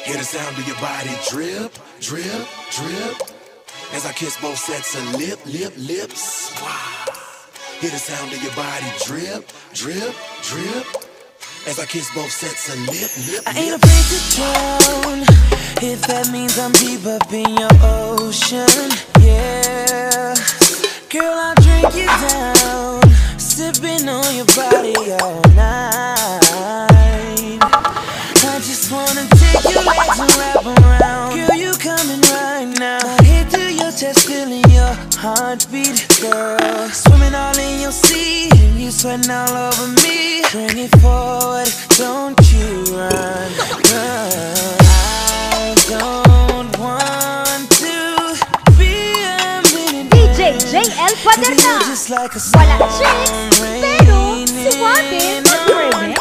Hear the sound of your body drip, drip, drip. As I kiss both sets of lips. Wow. Hear the sound of your body drip, drip, drip. As I kiss both sets of lips. I ain't afraid to drown if that means I'm deep up in your ocean. Yeah, girl, I'll drink you down, sipping on your body all night. I just wanna take your legs and wrap around. Girl, you coming right now. My head to your chest, feeling your heartbeat, girl. Swimming all in your sea, and you sweating all over me. Bring it forward, don't you run, run. I don't want to be a minute. DJ JL Paderna. Wala chicks, pero suave mag-remix.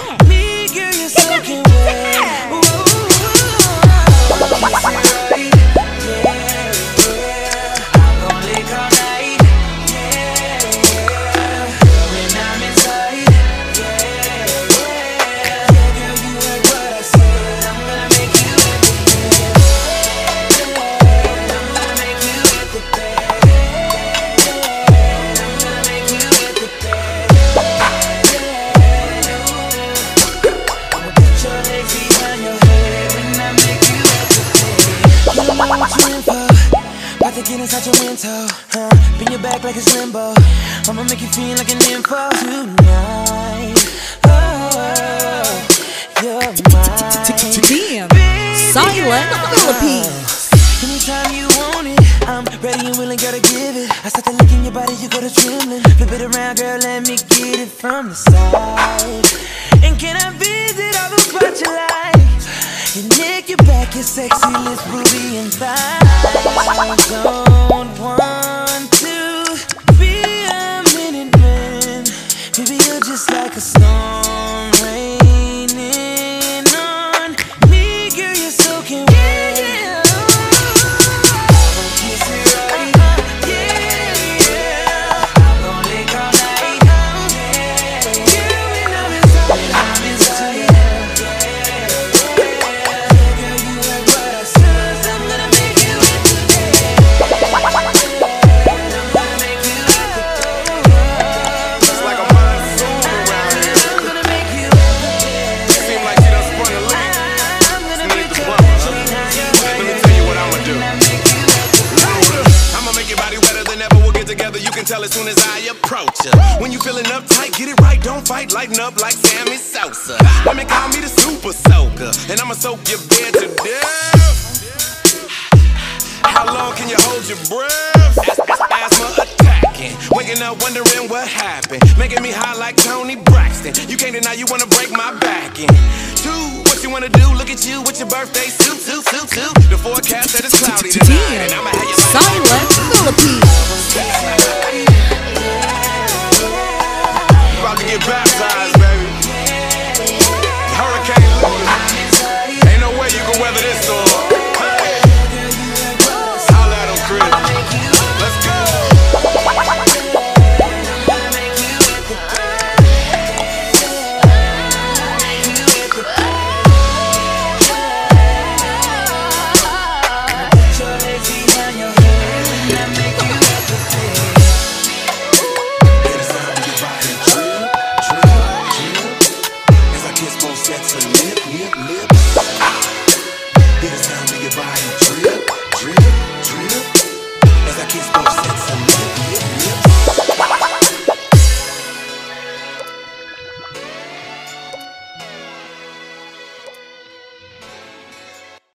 Inside your mental, bend your back like it's limbo. I'ma make you feel like an info tonight. Oh, you're mine. Silent Philippines. Anytime you want it, I'm ready and willing, gotta give it. I start to look in your body, you go to trembling. Flip it around, girl, let me get it from the side. And can I visit all the spots you like? Your neck, your back, your sexy lips, booty and thighs. I don't want to be a minute man. Maybe you're just like a storm raining on me. Girl, you're soaking wet. Yeah. I'll kiss it right. Yeah. I'm gonna lick all night. Yeah. Girl, when I'm inside, girl, you like what I said. I'm gonna make you wet today. I'm gonna make you wet today. Looks like a monsoon around here. I'm gonna make you wet today. Seem like she done spun a leak. I'm gonna Need make the you plumber. wet today. Let me tell you what I'ma do. I'ma make your body wetter than ever. We'll get together. You can tell as soon as I approach ya. When you feeling uptight, get it right, don't fight. Lighten up like Sammy Sosa. Let me call me the super soaker, and I'ma soak your bed to death. How long can you hold your breath? Asthma attacking, waking up wondering what happened, making me high like Tony Braxton. You can't deny you wanna break my back in. Two, what you wanna do? Look at you with your birthday suit. The forecast said it's cloudy tonight, and I'ma have you Silent Philippines. about to get baptized.